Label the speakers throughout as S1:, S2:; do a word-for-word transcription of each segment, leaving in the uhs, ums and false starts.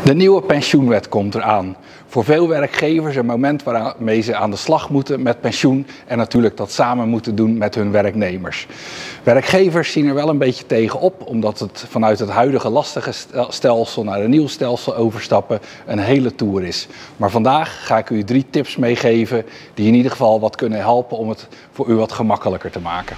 S1: De nieuwe pensioenwet komt eraan. Voor veel werkgevers een moment waarmee ze aan de slag moeten met pensioen en natuurlijk dat samen moeten doen met hun werknemers. Werkgevers zien er wel een beetje tegenop, omdat het vanuit het huidige lastige stelsel naar een nieuw stelsel overstappen een hele tour is. Maar vandaag ga ik u drie tips meegeven die in ieder geval wat kunnen helpen om het voor u wat gemakkelijker te maken.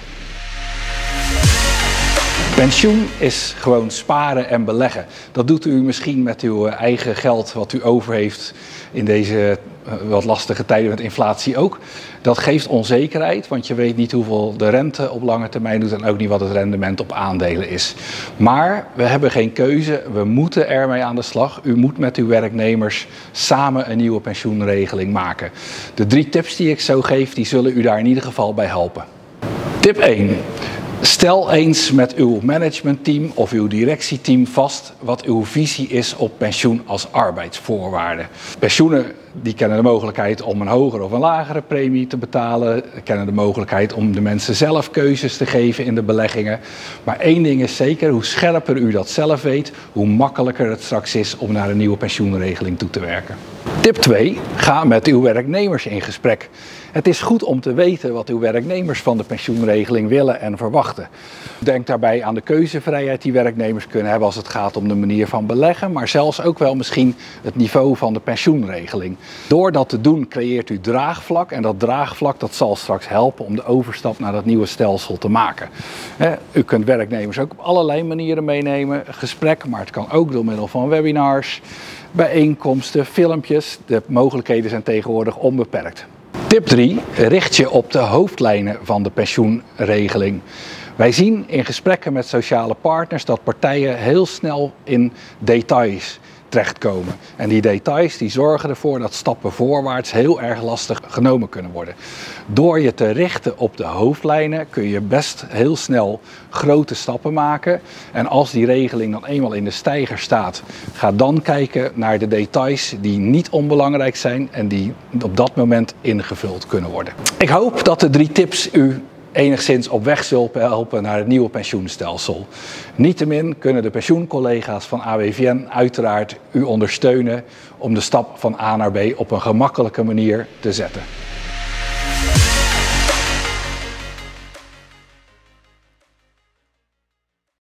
S1: Pensioen is gewoon sparen en beleggen. Dat doet u misschien met uw eigen geld wat u over heeft in deze wat lastige tijden met inflatie ook. Dat geeft onzekerheid, want je weet niet hoeveel de rente op lange termijn doet en ook niet wat het rendement op aandelen is. Maar we hebben geen keuze, we moeten ermee aan de slag. U moet met uw werknemers samen een nieuwe pensioenregeling maken. De drie tips die ik zo geef, die zullen u daar in ieder geval bij helpen. Tip één. Stel eens met uw managementteam of uw directieteam vast wat uw visie is op pensioen als arbeidsvoorwaarde. Pensioenen die kennen de mogelijkheid om een hogere of een lagere premie te betalen, kennen de mogelijkheid om de mensen zelf keuzes te geven in de beleggingen. Maar één ding is zeker, hoe scherper u dat zelf weet, hoe makkelijker het straks is om naar een nieuwe pensioenregeling toe te werken. Tip twee. Ga met uw werknemers in gesprek. Het is goed om te weten wat uw werknemers van de pensioenregeling willen en verwachten. Denk daarbij aan de keuzevrijheid die werknemers kunnen hebben als het gaat om de manier van beleggen, maar zelfs ook wel misschien het niveau van de pensioenregeling. Door dat te doen creëert u draagvlak en dat draagvlak dat zal straks helpen om de overstap naar dat nieuwe stelsel te maken. U kunt werknemers ook op allerlei manieren meenemen, gesprek, maar het kan ook door middel van webinars, bijeenkomsten, filmpjes. De mogelijkheden zijn tegenwoordig onbeperkt. Tip drie. Richt je op de hoofdlijnen van de pensioenregeling. Wij zien in gesprekken met sociale partners dat partijen heel snel in details terechtkomen. En die details die zorgen ervoor dat stappen voorwaarts heel erg lastig genomen kunnen worden. Door je te richten op de hoofdlijnen kun je best heel snel grote stappen maken. En als die regeling dan eenmaal in de steiger staat, ga dan kijken naar de details die niet onbelangrijk zijn en die op dat moment ingevuld kunnen worden. Ik hoop dat de drie tips u enigszins op weg zullen helpen naar het nieuwe pensioenstelsel. Niettemin kunnen de pensioencollega's van A W V N uiteraard u ondersteunen om de stap van A naar B op een gemakkelijke manier te zetten.